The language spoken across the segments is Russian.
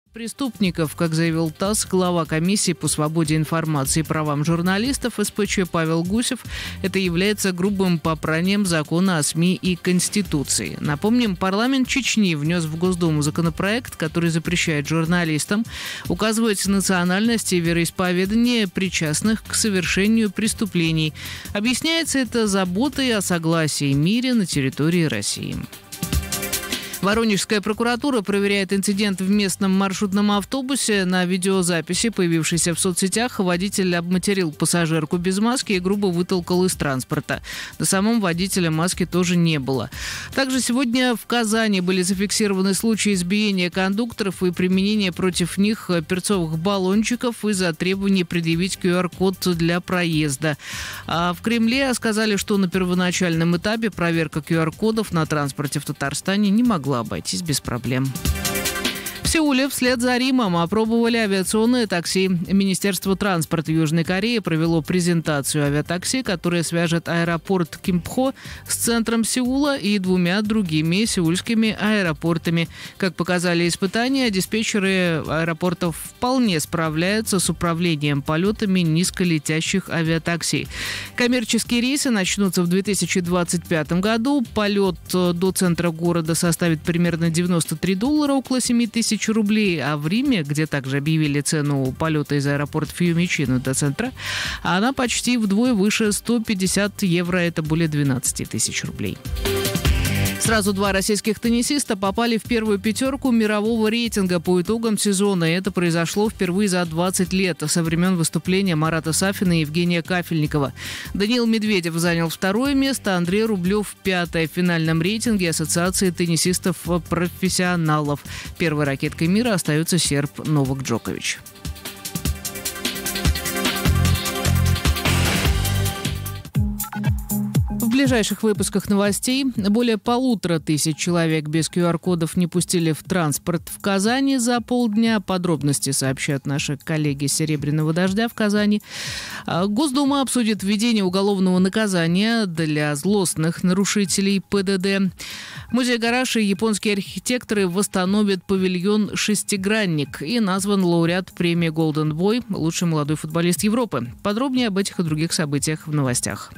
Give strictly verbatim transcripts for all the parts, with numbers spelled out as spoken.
Преступников, как заявил ТАСС, глава комиссии по свободе информации и правам журналистов СПЧ Павел Гусев, это является грубым попранием закона о СМИ и Конституции. Напомним, парламент Чечни внес в Госдуму законопроект, который запрещает журналистам указывать национальность и вероисповедание причастных к совершению преступлений. Объясняется это заботой о согласии и мире на территории России. Воронежская прокуратура проверяет инцидент в местном маршрутном автобусе. На видеозаписи, появившейся в соцсетях, водитель обматерил пассажирку без маски и грубо вытолкал из транспорта. На самом водителя маски тоже не было. Также сегодня в Казани были зафиксированы случаи избиения кондукторов и применения против них перцовых баллончиков из-за требования предъявить ку ар код для проезда. А в Кремле сказали, что на первоначальном этапе проверка ку ар кодов на транспорте в Татарстане не могла обойтись без проблем. В Сеуле вслед за Римом опробовали авиационное такси. Министерство транспорта Южной Кореи провело презентацию авиатакси, которое свяжет аэропорт Кимпхо с центром Сеула и двумя другими сеульскими аэропортами. Как показали испытания, диспетчеры аэропортов вполне справляются с управлением полетами низколетящих авиатакси. Коммерческие рейсы начнутся в две тысячи двадцать пятом году. Полет до центра города составит примерно девяносто три доллара, около семь тысяч рублей, а в Риме, где также объявили цену полета из аэропорта Фьюмичино до центра, она почти вдвое выше — сто пятьдесят евро, это более двенадцать тысяч рублей. Сразу два российских теннисиста попали в первую пятерку мирового рейтинга по итогам сезона. И это произошло впервые за двадцать лет, со времен выступления Марата Сафина и Евгения Кафельникова. Даниил Медведев занял второе место, Андрей Рублев – пятое в финальном рейтинге Ассоциации теннисистов-профессионалов. Первой ракеткой мира остается серб Новак Джокович. В ближайших выпусках новостей более полутора тысяч человек без ку ар кодов не пустили в транспорт в Казани за полдня. Подробности сообщают наши коллеги «Серебряного дождя» в Казани. Госдума обсудит введение уголовного наказания для злостных нарушителей пэ дэ дэ. Музей «Гараж» и японские архитекторы восстановят павильон «Шестигранник». И назван лауреат премии «Голден Бой» – лучший молодой футболист Европы. Подробнее об этих и других событиях в новостях.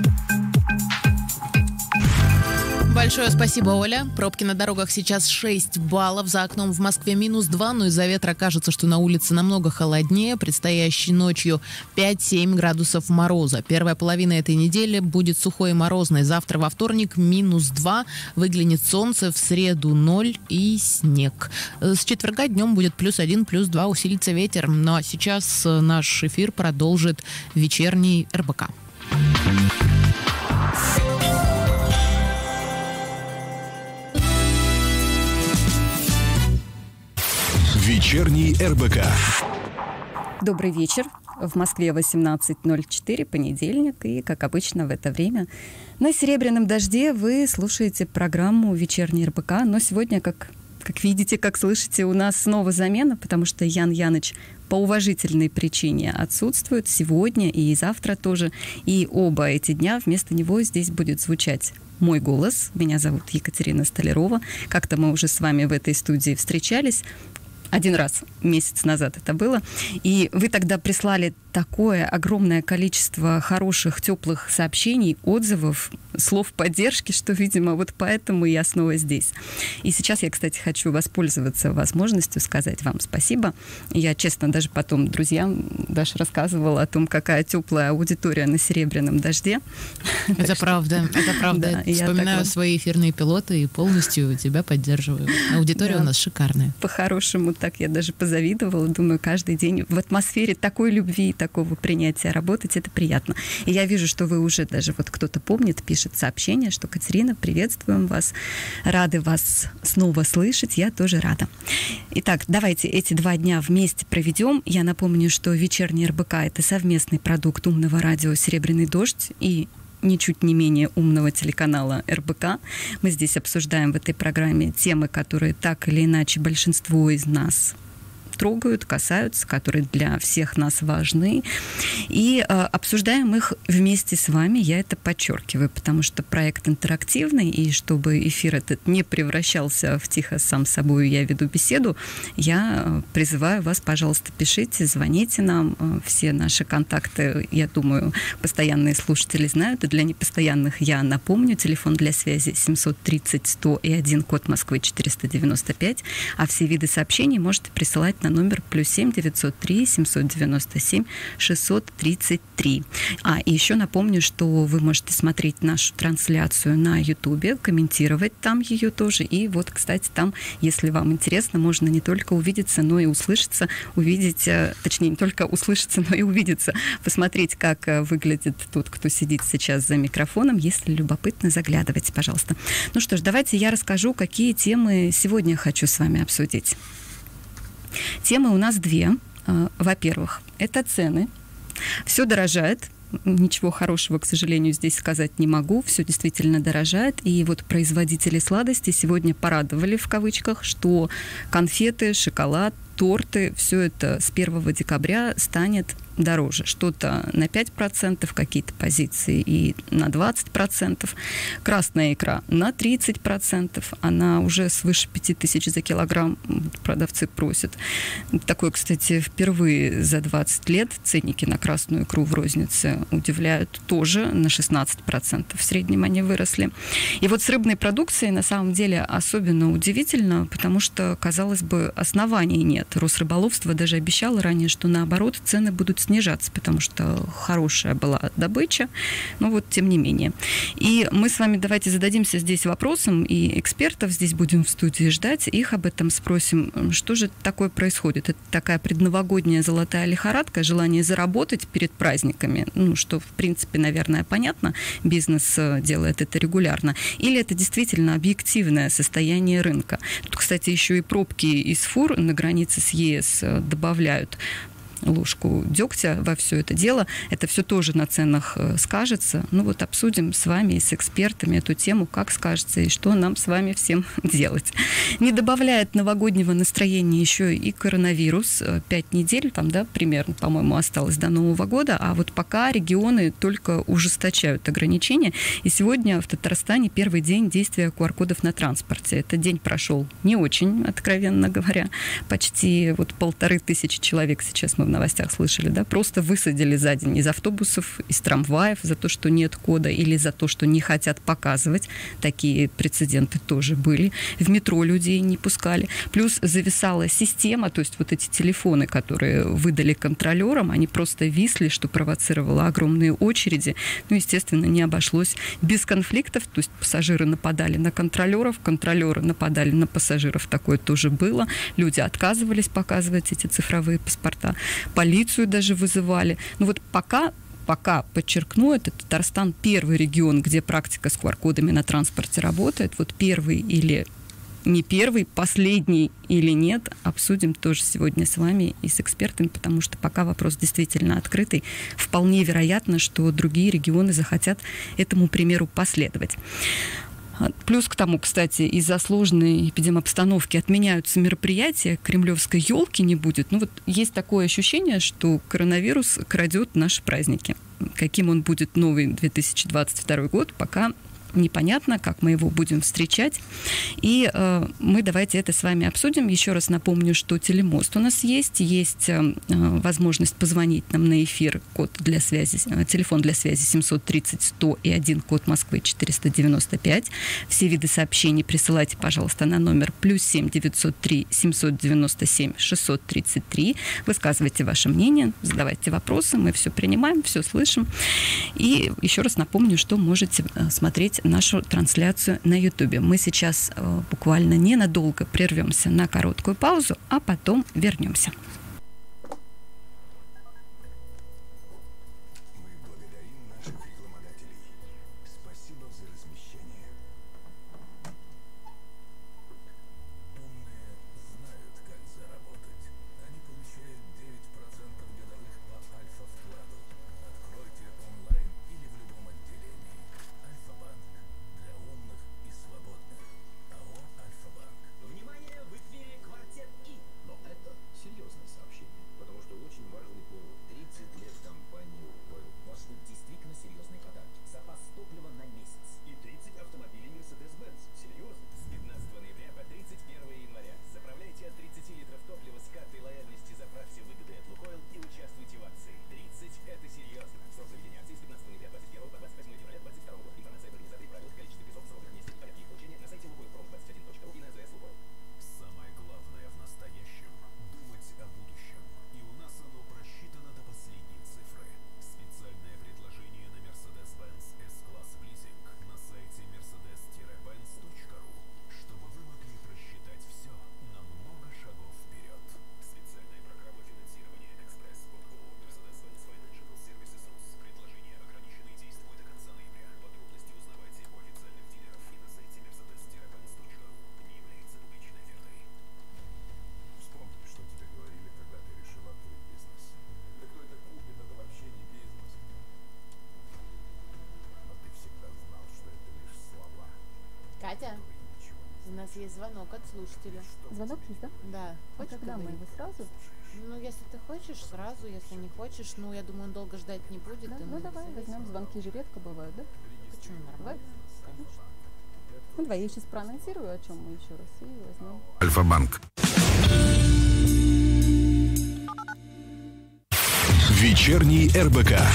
Большое спасибо, Оля. Пробки на дорогах сейчас шесть баллов. За окном в Москве минус два, но из-за ветра кажется, что на улице намного холоднее. Предстоящей ночью пять-семь градусов мороза. Первая половина этой недели будет сухой и морозной. Завтра во вторник минус два. Выглянет солнце, в среду ноль и снег. С четверга днем будет плюс один, плюс два. Усилится ветер. Ну а сейчас наш эфир продолжит вечерний эр бэ ка. Вечерний эр бэ ка. Добрый вечер. В Москве восемнадцать ноль четыре, понедельник. И, как обычно, в это время на «Серебряном дожде» вы слушаете программу «Вечерний эр бэ ка». Но сегодня, как, как видите, как слышите, у нас снова замена, потому что Ян Яныч по уважительной причине отсутствует сегодня и завтра тоже. И оба эти дня вместо него здесь будет звучать мой голос. Меня зовут Екатерина Столярова. Как-то мы уже с вами в этой студии встречались. Один раз, месяц назад это было. И вы тогда прислали такое огромное количество хороших, теплых сообщений, отзывов, слов поддержки, что, видимо, вот поэтому я снова здесь. И сейчас я, кстати, хочу воспользоваться возможностью сказать вам спасибо. Я, честно, даже потом друзьям даже рассказывала о том, какая теплая аудитория на «Серебряном дожде». Это правда, это правда. Я вспоминаю свои эфирные пилоты и полностью тебя поддерживаю. Аудитория у нас шикарная. По-хорошему, так я даже позавидовала. Думаю, каждый день в атмосфере такой любви, такого принятия работать, это приятно. И я вижу, что вы уже даже, вот кто-то помнит, пишет сообщение, что: Катерина, приветствуем вас, рады вас снова слышать, я тоже рада. Итак, давайте эти два дня вместе проведем. Я напомню, что вечерний эр бэ ка — это совместный продукт умного радио «Серебряный дождь» и ничуть не менее умного телеканала эр бэ ка. Мы здесь обсуждаем в этой программе темы, которые так или иначе большинство из нас трогают, касаются, которые для всех нас важны. И э, обсуждаем их вместе с вами. Я это подчеркиваю, потому что проект интерактивный, и чтобы эфир этот не превращался в тихо сам собой, я веду беседу, я призываю вас, пожалуйста, пишите, звоните нам. Все наши контакты, я думаю, постоянные слушатели знают, и для непостоянных я напомню. Телефон для связи семьсот тридцать сто и один, код Москвы четыреста девяносто пять, а все виды сообщений можете присылать на номер плюс семь девятьсот три семьсот девяносто семь шестьсот тридцать три. А, и еще напомню, что вы можете смотреть нашу трансляцию на Ютубе, комментировать там ее тоже. И вот, кстати, там, если вам интересно, можно не только увидеться, но и услышаться, увидеть, точнее, не только услышаться, но и увидеться, посмотреть, как выглядит тот, кто сидит сейчас за микрофоном. Если любопытно, заглядывайте, пожалуйста. Ну что ж, давайте я расскажу, какие темы сегодня хочу с вами обсудить. Темы у нас две. Во-первых, это цены. Все дорожает. Ничего хорошего, к сожалению, здесь сказать не могу. Все действительно дорожает. И вот производители сладостей сегодня порадовали, в кавычках, что конфеты, шоколад, торты, все это с первого декабря станет дороже. Что-то на пять процентов, какие-то позиции и на двадцать процентов. Красная икра на тридцать процентов. Она уже свыше пяти тысяч за килограмм, продавцы просят. Такое, кстати, впервые за двадцать лет ценники на красную икру в рознице удивляют. Тоже на шестнадцать процентов в среднем они выросли. И вот с рыбной продукцией на самом деле особенно удивительно, потому что, казалось бы, оснований нет. Росрыболовство даже обещало ранее, что наоборот цены будут снижаться, потому что хорошая была добыча, но вот тем не менее. И мы с вами давайте зададимся здесь вопросом, и экспертов здесь будем в студии ждать, их об этом спросим, что же такое происходит. Это такая предновогодняя золотая лихорадка, желание заработать перед праздниками, ну, что, в принципе, наверное, понятно, бизнес делает это регулярно, или это действительно объективное состояние рынка. Тут, кстати, еще и пробки из фур на границе с ЕС добавляют ложку дегтя во все это дело. Это все тоже на ценах скажется. Ну вот обсудим с вами и с экспертами эту тему, как скажется и что нам с вами всем делать. Не добавляет новогоднего настроения еще и коронавирус. Пять недель там, да, примерно, по-моему, осталось до Нового года, а вот пока регионы только ужесточают ограничения. И сегодня в Татарстане первый день действия ку ар-кодов на транспорте. Этот день прошел не очень, откровенно говоря. Почти вот полторы тысячи человек сейчас мы в новостях слышали, да, просто высадили за день из автобусов, из трамваев за то, что нет кода, или за то, что не хотят показывать. Такие прецеденты тоже были. В метро людей не пускали. Плюс зависала система, то есть вот эти телефоны, которые выдали контролерам, они просто висли, что провоцировало огромные очереди. Ну, естественно, не обошлось без конфликтов, то есть пассажиры нападали на контролеров, контролеры нападали на пассажиров, такое тоже было. Люди отказывались показывать эти цифровые паспорта. Полицию даже вызывали. Ну вот пока, пока, подчеркну, это Татарстан первый регион, где практика с ку ар-кодами на транспорте работает. Вот первый или не первый, последний или нет, обсудим тоже сегодня с вами и с экспертами, потому что пока вопрос действительно открытый. Вполне вероятно, что другие регионы захотят этому примеру последовать. Плюс к тому, кстати, из-за сложной эпидемобстановки отменяются мероприятия, кремлевской елки не будет. Ну вот есть такое ощущение, что коронавирус крадет наши праздники. Каким он будет новый две тысячи двадцать второй год, пока непонятно, как мы его будем встречать. И э, мы давайте это с вами обсудим. Еще раз напомню, что телемост у нас есть. Есть э, возможность позвонить нам на эфир. Код для связи, э, телефон для связи семьсот тридцать сто и один, код Москвы четыреста девяносто пять. Все виды сообщений присылайте, пожалуйста, на номер плюс семь девятьсот три семьсот девяносто семь шестьсот тридцать три. Высказывайте ваше мнение, задавайте вопросы. Мы все принимаем, все слышим. И еще раз напомню, что можете смотреть нашу трансляцию на Ютубе. Мы сейчас э, буквально ненадолго прервемся на короткую паузу, а потом вернемся. Серьезно. Катя, у нас есть звонок от слушателя. Звонок есть, да? Да. А Хочешь когда мы поговорить? его сразу? Ну, если ты хочешь, сразу. Если не хочешь, ну, я думаю, он долго ждать не будет. Да? и Ну мы давай зависим. возьмем, звонки же редко бывают, да? Почему нормально? Конечно. Ну давай, я сейчас проанонсирую, о чем мы еще раз, и возьмем. Альфа-банк. Вечерний эр бэ ка.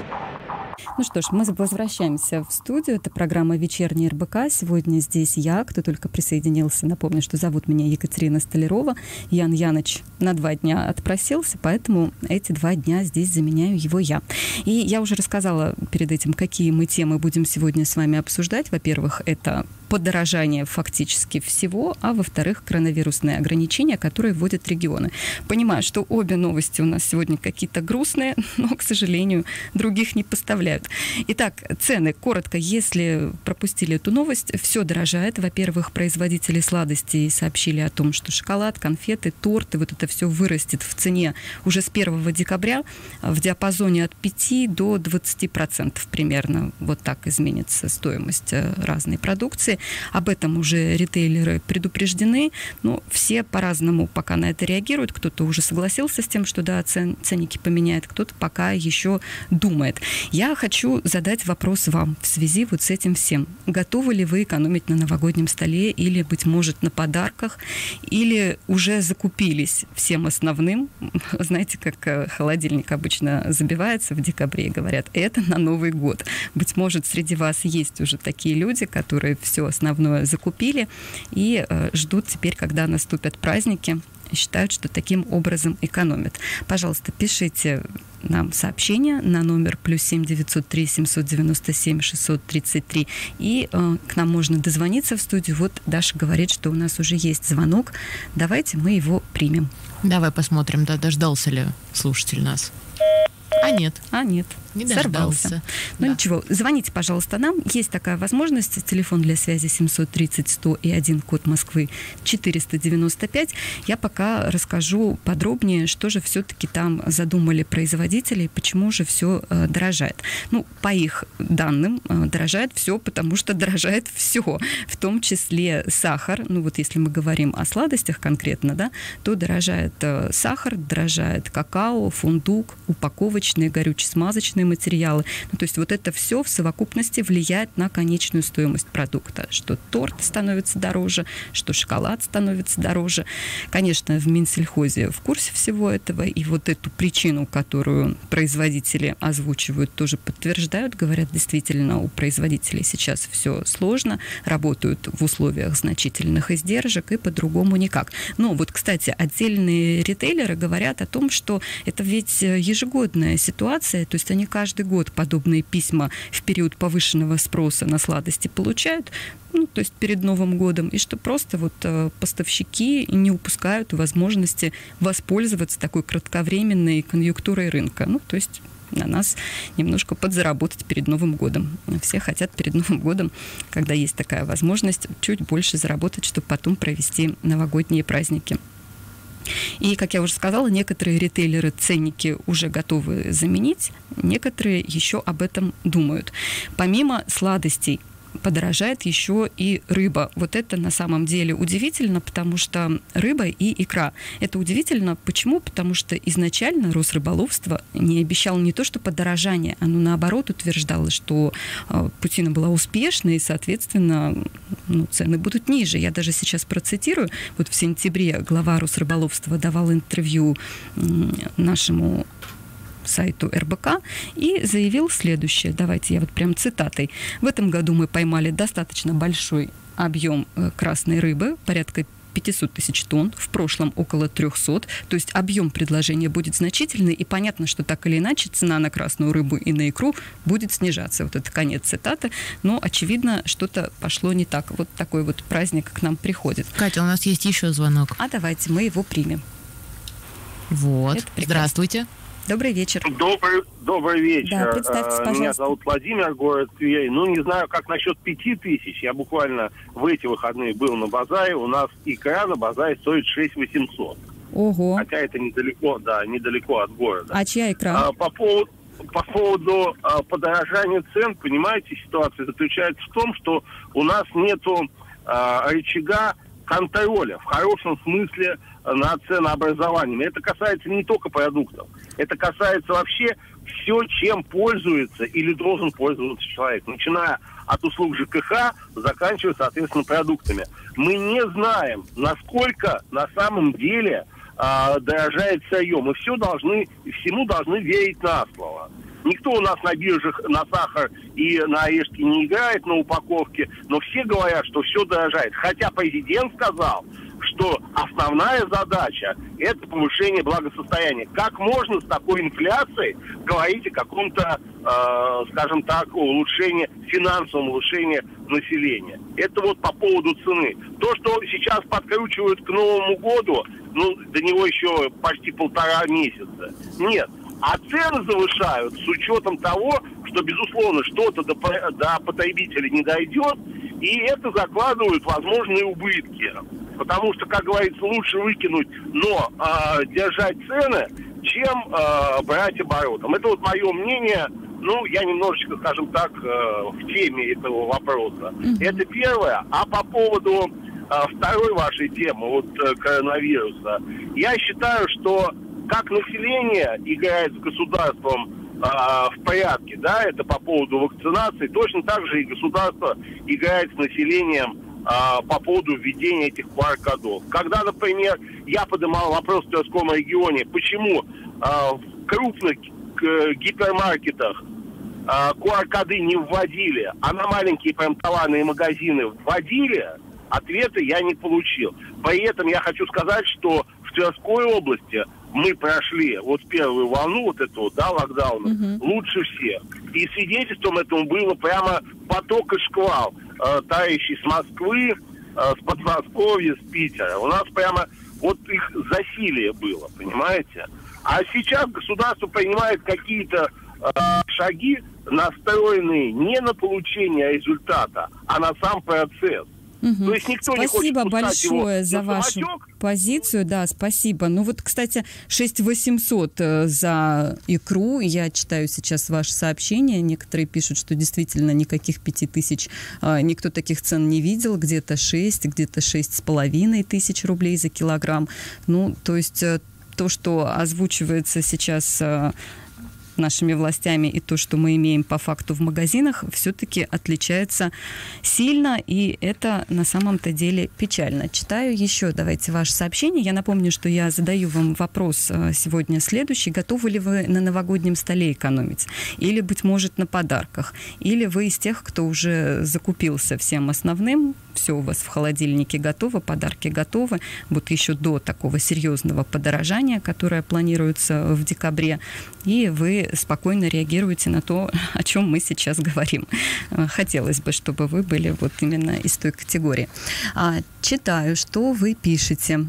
Ну что ж, мы возвращаемся в студию. Это программа «Вечерний эр бэ ка». Сегодня здесь я, кто только присоединился. Напомню, что зовут меня Екатерина Столярова. Ян Яныч на два дня отпросился, поэтому эти два дня здесь заменяю его я. И я уже рассказала перед этим, какие мы темы будем сегодня с вами обсуждать. Во-первых, это подорожание фактически всего, а во-вторых, коронавирусные ограничения, которые вводят регионы. Понимаю, что обе новости у нас сегодня какие-то грустные, но, к сожалению, других не поставляют. Итак, цены. Коротко, если пропустили эту новость, все дорожает. Во-первых, производители сладостей сообщили о том, что шоколад, конфеты, торты, вот это все вырастет в цене уже с первого декабря в диапазоне от пяти до двадцати процентов примерно. Вот так изменится стоимость разной продукции. Об этом уже ритейлеры предупреждены, но все по-разному пока на это реагируют. Кто-то уже согласился с тем, что да, цен, ценники поменяет, кто-то пока еще думает. Я хочу задать вопрос вам в связи вот с этим всем. Готовы ли вы экономить на новогоднем столе или, быть может, на подарках, или уже закупились всем основным? Знаете, как холодильник обычно забивается в декабре и говорят, это на Новый год. Быть может, среди вас есть уже такие люди, которые все основное закупили и э, ждут теперь, когда наступят праздники, считают, что таким образом экономят. Пожалуйста, пишите нам сообщение на номер плюс семь девятьсот три семьсот девяносто семь шестьсот тридцать три, и э, к нам можно дозвониться в студию. Вот Даша говорит, что у нас уже есть звонок. Давайте мы его примем. Давай посмотрим, да, дождался ли слушатель нас. А нет. А нет. Не Сорвался. дождался. Ну Да. ничего, звоните, пожалуйста, нам. Есть такая возможность. Телефон для связи семьсот тридцать сто и один, код Москвы четыреста девяносто пять. Я пока расскажу подробнее, что же все-таки там задумали производители, почему же все э, дорожает. Ну, по их данным, э, дорожает все, потому что дорожает все, в том числе сахар. Ну вот если мы говорим о сладостях конкретно, да, то дорожает э, сахар, дорожает какао, фундук, упаковочные, горюче-смазочные материалы. Ну, то есть вот это все в совокупности влияет на конечную стоимость продукта. Что торт становится дороже, что шоколад становится дороже. Конечно, в Минсельхозе в курсе всего этого, и вот эту причину, которую производители озвучивают, тоже подтверждают. Говорят, действительно, у производителей сейчас все сложно, работают в условиях значительных издержек, и по-другому никак. Но вот, кстати, отдельные ритейлеры говорят о том, что это ведь ежегодная ситуация, то есть они каждый год подобные письма в период повышенного спроса на сладости получают, ну, то есть перед Новым годом, и что просто вот э, поставщики не упускают возможности воспользоваться такой кратковременной конъюнктурой рынка. Ну, то есть на нас немножко подзаработать перед Новым годом. Все хотят перед Новым годом, когда есть такая возможность, чуть больше заработать, чтобы потом провести новогодние праздники. И, как я уже сказала, некоторые ритейлеры ценники уже готовы заменить, некоторые еще об этом думают. Помимо сладостей, подорожает еще и рыба. Вот это на самом деле удивительно, потому что рыба и икра. Это удивительно. Почему? Потому что изначально Росрыболовство не обещало не то, что подорожание, оно наоборот утверждало, что э, путина была успешной, и, соответственно, ну, цены будут ниже. Я даже сейчас процитирую. Вот в сентябре глава Росрыболовства давал интервью э, нашему сайту эр бэ ка и заявил следующее. Давайте я вот прям цитатой. В этом году мы поймали достаточно большой объем красной рыбы, порядка пятьсот тысяч тонн, в прошлом около трехсот, то есть объем предложения будет значительный, и понятно, что так или иначе цена на красную рыбу и на икру будет снижаться. Вот это конец цитаты, но, очевидно, что-то пошло не так. Вот такой вот праздник к нам приходит. Катя, у нас есть еще звонок. А давайте мы его примем. Вот. Здравствуйте. Добрый вечер. Добрый, добрый вечер. Да, представьтесь, пожалуйста. Меня зовут Владимир, город Тверь. Ну, не знаю, как насчет пяти тысяч. Я буквально в эти выходные был на базаре. У нас икра на базаре стоит шесть тысяч восемьсот. Ого. Хотя это недалеко, да, недалеко от города. А чья икра? А, по поводу, по поводу а, подорожания цен, понимаете, ситуация заключается в том, что у нас нету э, рычага контроля, в хорошем смысле, над ценообразованием. Это касается не только продуктов. Это касается вообще все, чем пользуется или должен пользоваться человек. Начиная от услуг ЖКХ, заканчивая, соответственно, продуктами. Мы не знаем, насколько на самом деле э, дорожает сырье. Мы все должны, всему должны верить на слово. Никто у нас на биржах на сахар и на орешки не играет на упаковке, но все говорят, что все дорожает. Хотя президент сказал, что основная задача – это повышение благосостояния. Как можно с такой инфляцией говорить о каком-то, э, скажем так, улучшении, финансовом улучшении населения? Это вот по поводу цены. То, что сейчас подкручивают к Новому году, ну, до него еще почти полтора месяца. Нет. А цены завышают с учетом того, что, безусловно, что-то до, до потребителя не дойдет, и это закладывают возможные убытки. Потому что, как говорится, лучше выкинуть, но э, держать цены, чем э, брать оборотом. Это вот мое мнение. Ну, я немножечко, скажем так, э, в теме этого вопроса. Mm-hmm. Это первое. А по поводу э, второй вашей темы, вот э, коронавируса, я считаю, что как население играет с государством э, в порядке, да, это по поводу вакцинации, точно так же и государство играет с населением э, по поводу введения этих ку ар-кодов. Когда, например, я поднимал вопрос в Тверском регионе, почему э, в крупных э, гипермаркетах э, ку ар-коды не вводили, а на маленькие прям товарные магазины вводили, ответа я не получил. При этом я хочу сказать, что в Тверской области мы прошли вот первую волну вот этого, да, локдауна, uh-huh. лучше всех. И свидетельством этому было прямо поток и шквал, э, тающий с Москвы, э, с Подмосковья, с Питера. У нас прямо вот их засилие было, понимаете? А сейчас государство принимает какие-то э, шаги, настроенные не на получение результата, а на сам процесс. Угу. То есть никто спасибо не большое за вашу позицию. Да, спасибо. Ну вот, кстати, шесть тысяч восемьсот за икру. Я читаю сейчас ваши сообщения. Некоторые пишут, что действительно никаких пяти тысяч никто таких цен не видел. Где-то шесть, где-то шесть с половиной тысяч рублей за килограмм. Ну, то есть то, что озвучивается сейчас нашими властями, и то, что мы имеем по факту в магазинах, все-таки отличается сильно, и это на самом-то деле печально. Читаю еще, давайте, ваше сообщение. Я напомню, что я задаю вам вопрос сегодня следующий. Готовы ли вы на новогоднем столе экономить? Или, быть может, на подарках? Или вы из тех, кто уже закупился всем основным, все у вас в холодильнике готово, подарки готовы, вот еще до такого серьезного подорожания, которое планируется в декабре, и вы спокойно реагируете на то, о чем мы сейчас говорим. Хотелось бы, чтобы вы были вот именно из той категории. Читаю, что вы пишете.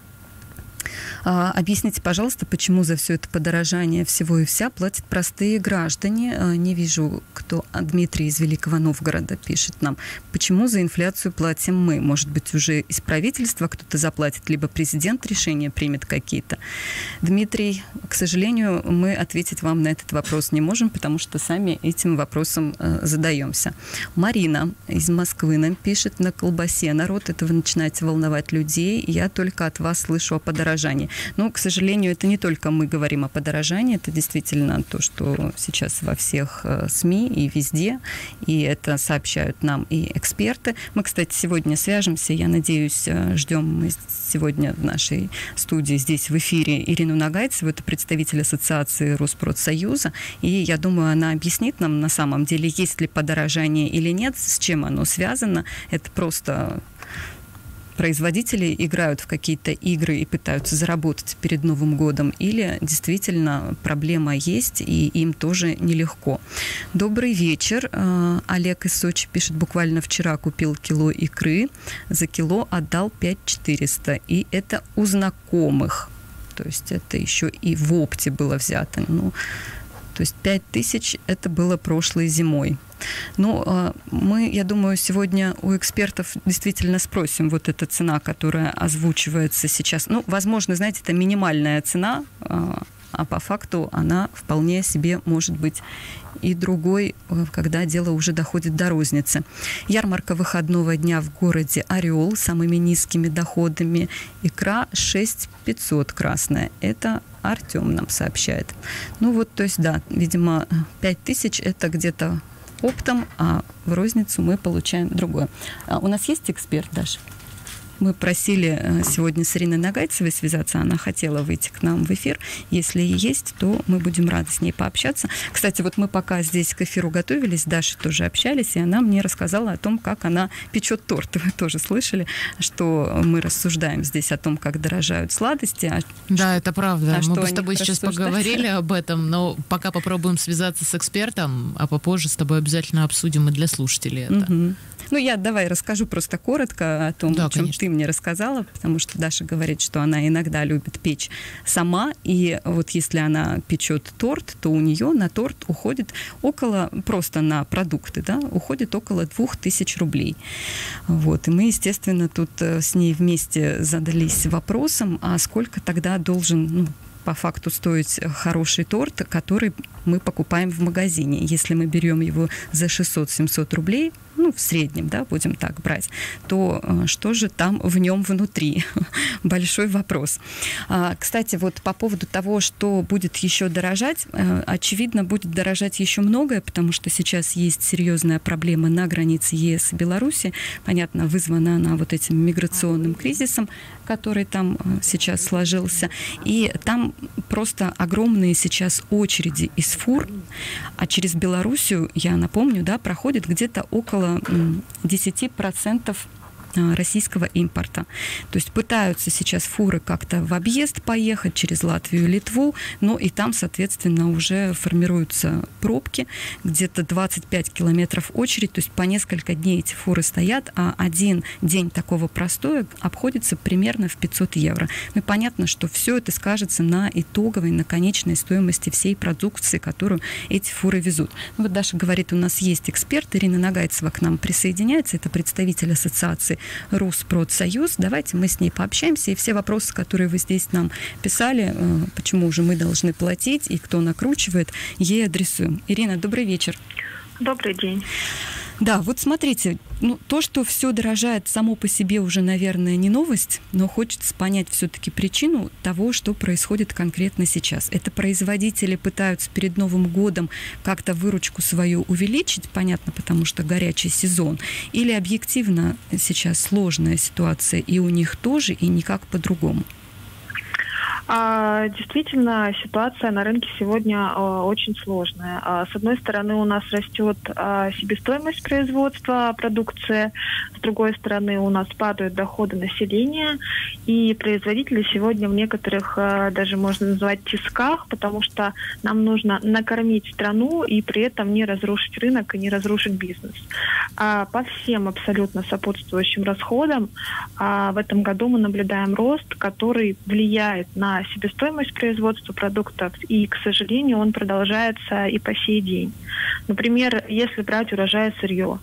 Объясните, пожалуйста, почему за все это подорожание всего и вся платят простые граждане? Не вижу, кто... Дмитрий из Великого Новгорода пишет нам. Почему за инфляцию платим мы? Может быть, уже из правительства кто-то заплатит, либо президент решения примет какие-то? Дмитрий, к сожалению, мы ответить вам на этот вопрос не можем, потому что сами этим вопросом задаемся. Марина из Москвы нам пишет: на колбасе народ, это вы начинаете волновать людей, я только от вас слышу о подорожании. Но, к сожалению, это не только мы говорим о подорожании, это действительно то, что сейчас во всех СМИ и везде, и это сообщают нам и эксперты. Мы, кстати, сегодня свяжемся, я надеюсь, ждем мы сегодня в нашей студии здесь в эфире Ирину Нагайцеву, это представитель Ассоциации Росспродсоюза, и я думаю, она объяснит нам на самом деле, есть ли подорожание или нет, с чем оно связано. Это просто... производители играют в какие-то игры и пытаются заработать перед Новым годом, или действительно проблема есть, и им тоже нелегко. Добрый вечер. Олег из Сочи пишет: буквально вчера купил кило икры, за кило отдал пять тысяч четыреста, и это у знакомых. То есть это еще и в опте было взято. Ну, то есть пять тысяч это было прошлой зимой. Ну, мы, я думаю, сегодня у экспертов действительно спросим, вот эта цена, которая озвучивается сейчас. Ну, возможно, знаете, это минимальная цена, а по факту она вполне себе может быть и другой, когда дело уже доходит до розницы. Ярмарка выходного дня в городе Орел с самыми низкими доходами. Икра шесть пятьсот красная. Это Артем нам сообщает. Ну вот, то есть, да, видимо, пять тысяч это где-то оптом, а в розницу мы получаем другое. А у нас есть эксперт, Даша? Мы просили сегодня с Ириной Нагайцевой связаться, она хотела выйти к нам в эфир. Если и есть, то мы будем рады с ней пообщаться. Кстати, вот мы пока здесь к эфиру готовились, с Дашей тоже общались, и она мне рассказала о том, как она печет торт. Вы тоже слышали, что мы рассуждаем здесь о том, как дорожают сладости. А да, это правда. А мы бы с тобой сейчас поговорили об этом, но пока попробуем связаться с экспертом, а попозже с тобой обязательно обсудим и для слушателей это. Угу. Ну, я давай расскажу просто коротко о том, да, о чем конечно. Ты мне рассказала, потому что Даша говорит, что она иногда любит печь сама, и вот если она печет торт, то у нее на торт уходит около, просто на продукты, да, уходит около двух тысяч рублей. Вот, и мы, естественно, тут с ней вместе задались вопросом, а сколько тогда должен, ну, по факту стоить хороший торт, который мы покупаем в магазине. Если мы берем его за шестьсот-семьсот рублей, ну, в среднем, да, будем так брать, то что же там в нем внутри? Большой вопрос. А, кстати, вот по поводу того, что будет еще дорожать, очевидно, будет дорожать еще многое, потому что сейчас есть серьезная проблема на границе ЕС и Беларуси. Понятно, вызвана она вот этим миграционным кризисом, который там сейчас сложился. И там просто огромные сейчас очереди из фур, а через Белоруссию, я напомню, да, проходит где-то около десять процентов российского импорта. То есть пытаются сейчас фуры как-то в объезд поехать через Латвию и Литву, но и там, соответственно, уже формируются пробки, где-то двадцать пять километров очередь, то есть по несколько дней эти фуры стоят, а один день такого простоя обходится примерно в пятьсот евро. Ну и понятно, что все это скажется на итоговой, на конечной стоимости всей продукции, которую эти фуры везут. Ну вот Даша говорит, у нас есть эксперт, Ирина Нагайцева к нам присоединяется, это представитель ассоциации Руспродсоюз. Давайте мы с ней пообщаемся, и все вопросы, которые вы здесь нам писали, почему же мы должны платить и кто накручивает, ей адресуем. Ирина, добрый вечер. Добрый день. Да, вот смотрите, ну, то, что все дорожает само по себе уже, наверное, не новость, но хочется понять все-таки причину того, что происходит конкретно сейчас. Это производители пытаются перед Новым годом как-то выручку свою увеличить, понятно, потому что горячий сезон, или объективно сейчас сложная ситуация и у них тоже, и никак по-другому? Действительно, ситуация на рынке сегодня очень сложная. С одной стороны, у нас растет себестоимость производства продукции, с другой стороны, у нас падают доходы населения, и производители сегодня в некоторых, даже можно назвать, тисках, потому что нам нужно накормить страну и при этом не разрушить рынок и не разрушить бизнес. По всем абсолютно сопутствующим расходам в этом году мы наблюдаем рост, который влияет на себестоимость производства продуктов, и, к сожалению, он продолжается и по сей день. Например, если брать урожай сырье,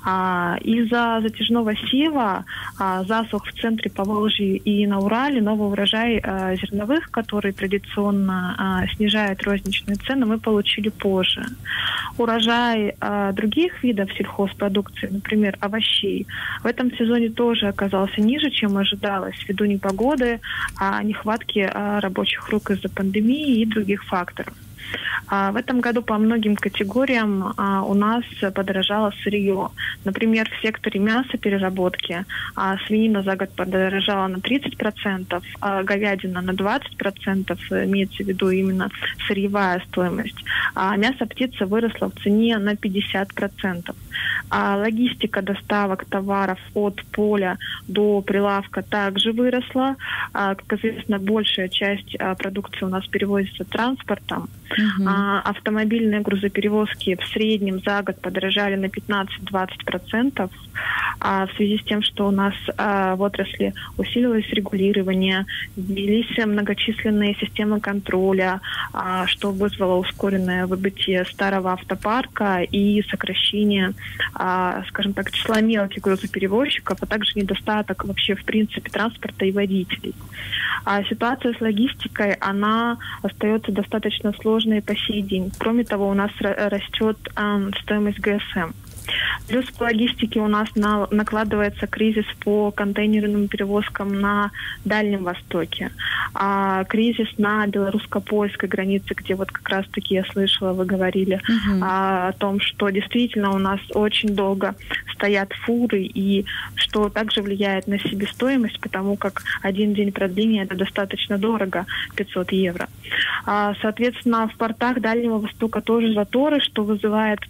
из-за затяжного сева, засух в центре Поволжья и на Урале, новый урожай зерновых, который традиционно снижает розничные цены, мы получили позже. Урожай других видов сельхозпродукции, например, овощей, в этом сезоне тоже оказался ниже, чем ожидалось, ввиду непогоды, нехватки рабочих рук из-за пандемии и других факторов. В этом году по многим категориям у нас подорожало сырье. Например, в секторе мясопереработки свинина за год подорожала на тридцать процентов, а говядина на двадцать процентов, имеется в виду именно сырьевая стоимость. А мясо птицы выросло в цене на пятьдесят процентов. А логистика доставок товаров от поля до прилавка также выросла. А, как известно, большая часть а, продукции у нас перевозится транспортом. Uh-huh. А, автомобильные грузоперевозки в среднем за год подорожали на пятнадцать-двадцать процентов. А, в связи с тем, что у нас а, в отрасли усилилось регулирование, ввелись многочисленные системы контроля, а, что вызвало ускоренное выбытие старого автопарка и сокращение, а, скажем так, числа мелких грузоперевозчиков, а также недостаток вообще в принципе транспорта и водителей. А ситуация с логистикой, она остается достаточно сложной по сей день. Кроме того, у нас растет э, стоимость гэ эс эм. Плюс по логистике у нас на, накладывается кризис по контейнерным перевозкам на Дальнем Востоке, а кризис на белорусско-польской границе, где вот как раз-таки я слышала, вы говорили uh-huh. а, о том, что действительно у нас очень долго стоят фуры, и что также влияет на себестоимость, потому как один день продления это достаточно дорого, пятьсот евро. А, соответственно, в портах Дальнего Востока тоже заторы, что вызывает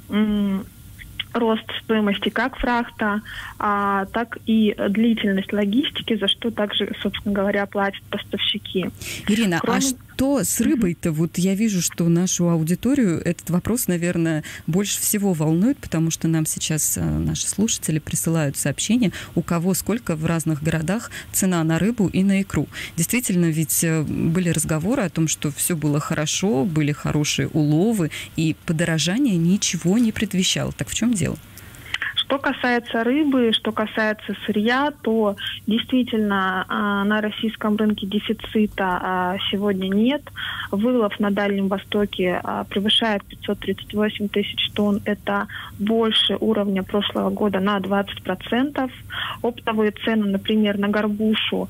м- рост стоимости как фрахта, а, так и длительность логистики, за что также, собственно говоря, платят поставщики. Ирина, Кроме... а что с рыбой-то? Вот я вижу, что нашу аудиторию этот вопрос, наверное, больше всего волнует, потому что нам сейчас наши слушатели присылают сообщения, у кого сколько в разных городах цена на рыбу и на икру. Действительно, ведь были разговоры о том, что все было хорошо, были хорошие уловы, и подорожание ничего не предвещало. Так в чем дело? Что касается рыбы, что касается сырья, то действительно а, на российском рынке дефицита а, сегодня нет. Вылов на Дальнем Востоке а, превышает пятьсот тридцать восемь тысяч тонн. Это больше уровня прошлого года на двадцать процентов. Оптовые цены, например, на горбушу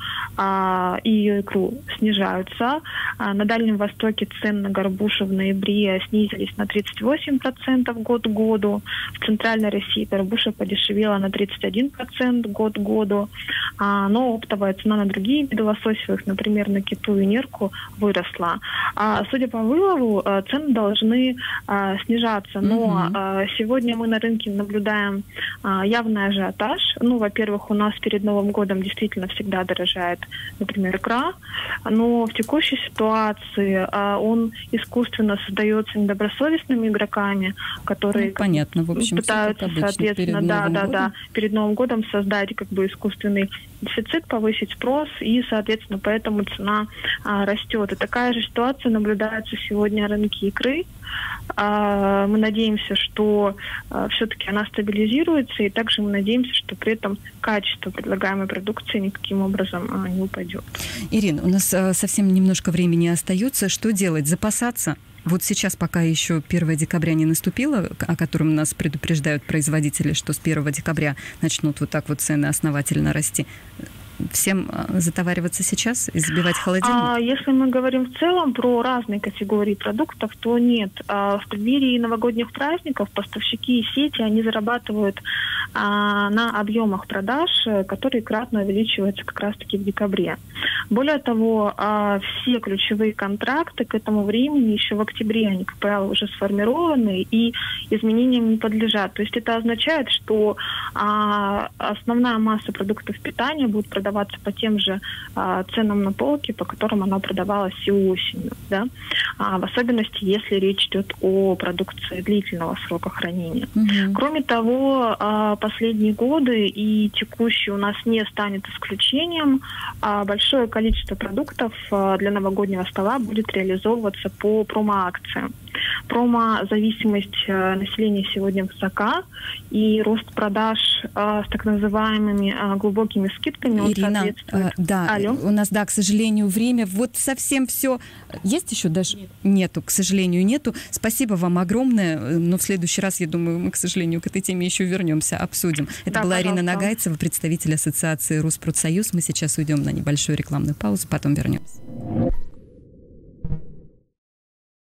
а, и ее икру снижаются. А, на Дальнем Востоке цены на горбушу в ноябре снизились на тридцать восемь процентов год к году. В Центральной России горбуша подешевела на тридцать один процент год к году, а, но оптовая цена на другие виды лососевых, например, на киту и нерку, выросла. А, судя по вылову, а, цены должны а, снижаться, но mm-hmm. а, сегодня мы на рынке наблюдаем а, явный ажиотаж. Ну, во-первых, у нас перед Новым годом действительно всегда дорожает, например, икра, но в текущей ситуации а, он искусственно создается недобросовестными игроками, которые ну, понятно, в общем, пытаются, соответственно, да, да, да, перед Новым годом создать как бы искусственный дефицит, повысить спрос, и, соответственно, поэтому цена а, растет. И такая же ситуация наблюдается сегодня на рынке икры. А, мы надеемся, что а, все-таки она стабилизируется, и также мы надеемся, что при этом качество предлагаемой продукции никаким образом а, не упадет. Ирина, у нас а, совсем немножко времени остается. Что делать? Запасаться? Вот сейчас, пока еще первое декабря не наступило, о котором нас предупреждают производители, что с первого декабря начнут вот так вот цены основательно расти, всем затовариваться сейчас и забивать холодильник? А, если мы говорим в целом про разные категории продуктов, то нет. А, в преддверии новогодних праздников поставщики и сети, они зарабатывают а, на объемах продаж, которые кратно увеличиваются как раз-таки в декабре. Более того, а, все ключевые контракты к этому времени, еще в октябре, они, как правило, уже сформированы и изменениям не подлежат. То есть это означает, что а, основная масса продуктов питания будет продаваться по тем же а, ценам на полке, по которым она продавалась и осенью, да? а, в особенности, если речь идет о продукции длительного срока хранения. Угу. Кроме того, а, последние годы и текущий у нас не станет исключением. А, большое количество продуктов а, для новогоднего стола будет реализовываться по промо-акциям. Промо-зависимость э, населения сегодня высока, и рост продаж э, с так называемыми э, глубокими скидками, он Ирина, соответствует... Э, да, Алло. У нас, да, к сожалению, время. Вот совсем все. Есть еще даже? Нет. Нету, к сожалению, нету. Спасибо вам огромное, но в следующий раз, я думаю, мы, к сожалению, к этой теме еще вернемся, обсудим. Это да, была пожалуйста. Ирина Нагайцева, представитель Ассоциации Руспродсоюз. Мы сейчас уйдем на небольшую рекламную паузу, потом вернемся.